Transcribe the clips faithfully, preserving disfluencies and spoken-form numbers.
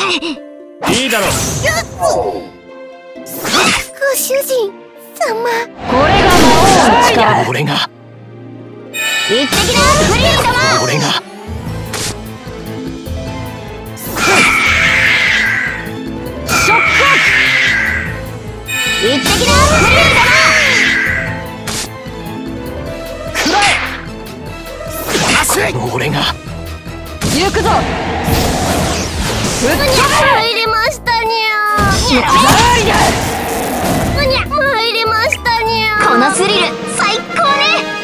いいだろう。 ご主人様。 これが魔王の力。 俺が行ってきなフリーダマ。 俺がショック。 行ってきなフリーダマ。 俺が行くぞ。 むにゃ入りましたにゃ。むにゃ入りましたにゃ。このスリル最高ね。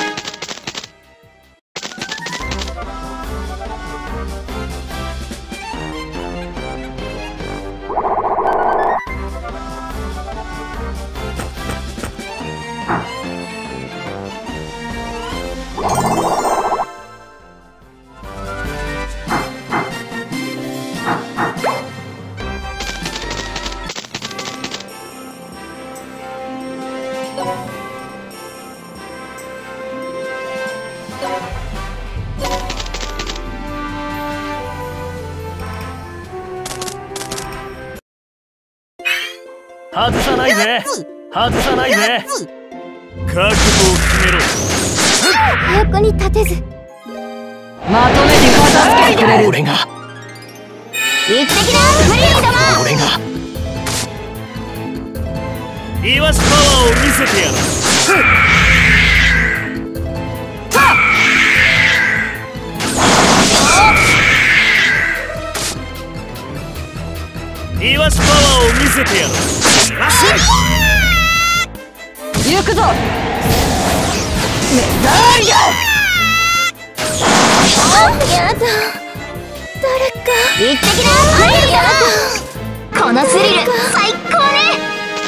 外さないぜ。外さないぜ。覚悟を決めろ。 早くに立てず。 まとめて片付けてくれる。 俺が行ってきなフリーダマ。 俺がイワシパワーを見せてやる。イワシパワーを見せてやる。 行くぞ。メダリア。 やだ。誰か行ってきなフリーダマ。このスリル最高ね。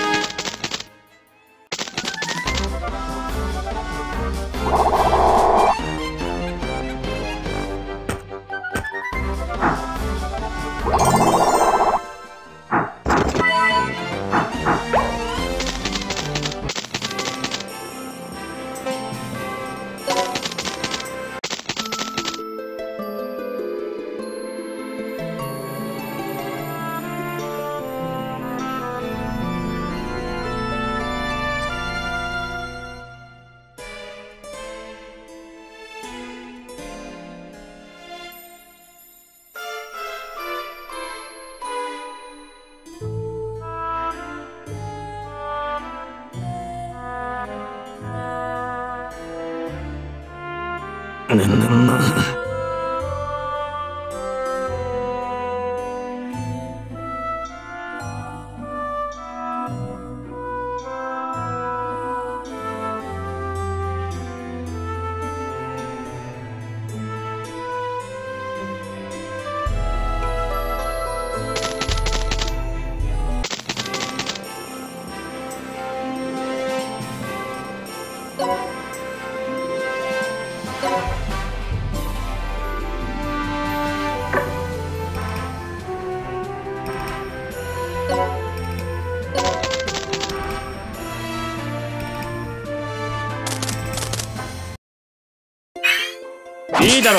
いいだろう。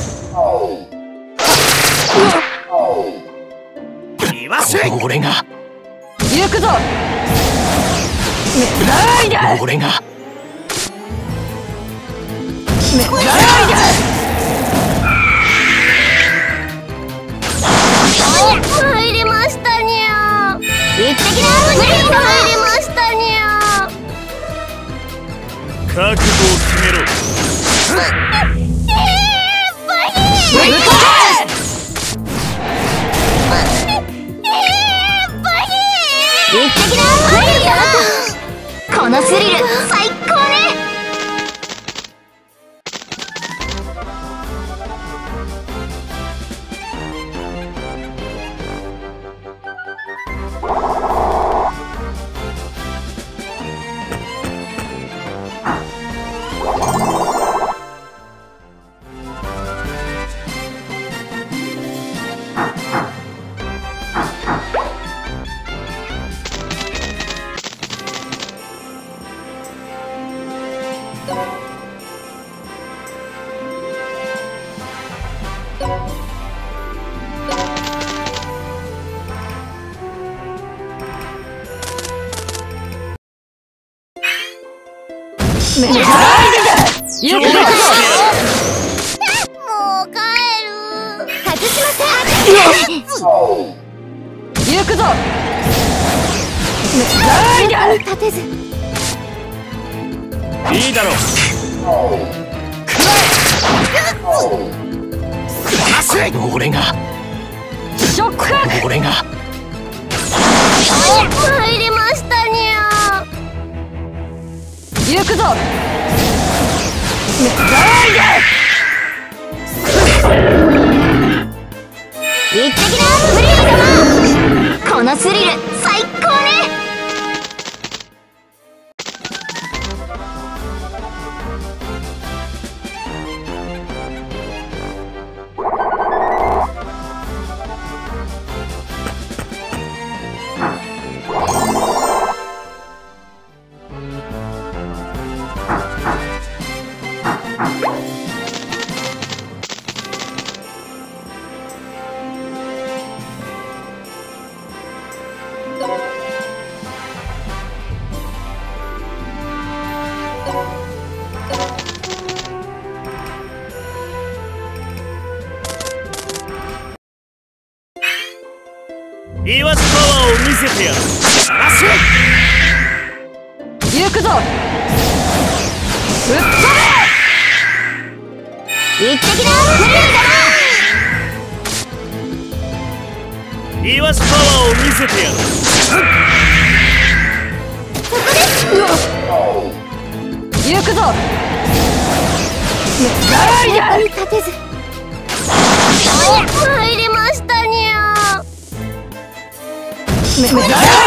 言わせ。俺が行くぞ。メダリア。 俺がメダリア。 入りましたにゃ。行ってきなフリーダマ。入りましたにゃ。 覚悟を決めろ。 行ってきなフリーダマ。このスリル最高ね。 めだ行くぞ。 もう帰る。外しません。 行くぞ。めだ立てず。 いいだろう。俺がショック。 俺が参りましたにゃ。 行くぞ。めだ行ってきなフリー様。このスリル最高ね。 言わずパワーを見せてやる。 行くぞ。ぶっ飛行ってきなフリー言わずパワーを見せてやる。 行くぞ。めだ立てず。参りましたにゃ。 めだ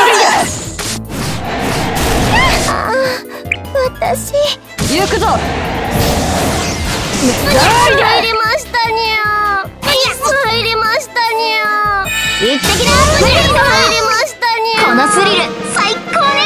私行くぞ。めだ参りましたにゃ。参りましたにゃ。行ってきなフリー様。参りましたにゃ。このスリル最高ね。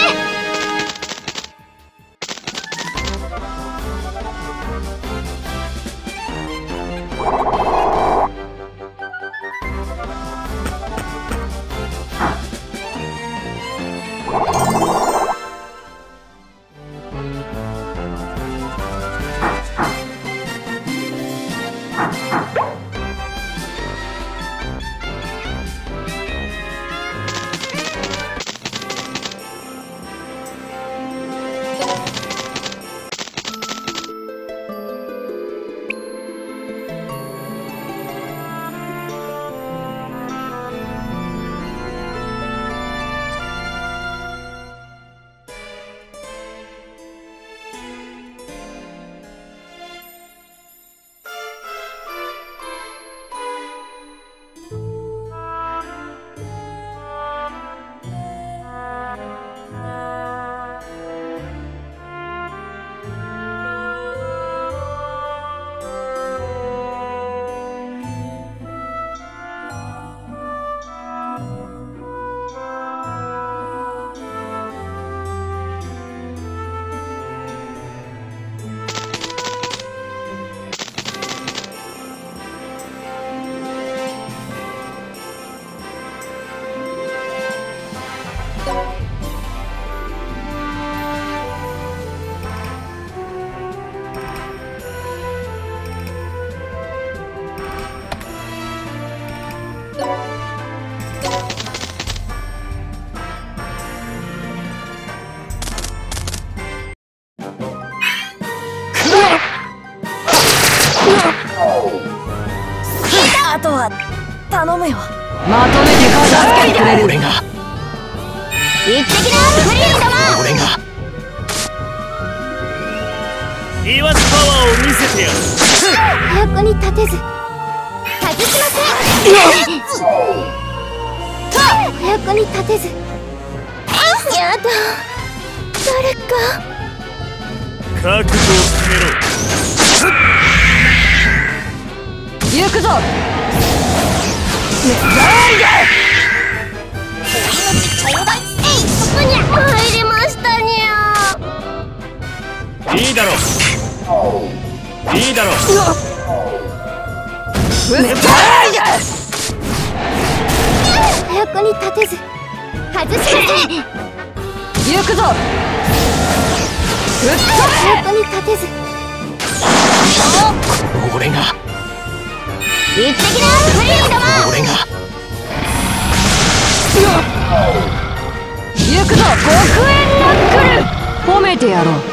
あとは頼むよ。まとめて片付けてくれる。 俺が行ってきなフリー様。 俺が言わずパワーを見せてやる。 横に立てず外しません。横に立てず。やだ誰か覚悟を決めろ。 行くぞ。めだちょうだい。えいそこに入りましたにゃ。 いいだろう。いいだろう。 めだ横に立てず外しません。 行くぞ。 役に立てず。 俺が行ってきなフリーダマ。 俺が行くぞ極限ナックル。褒めてやろう。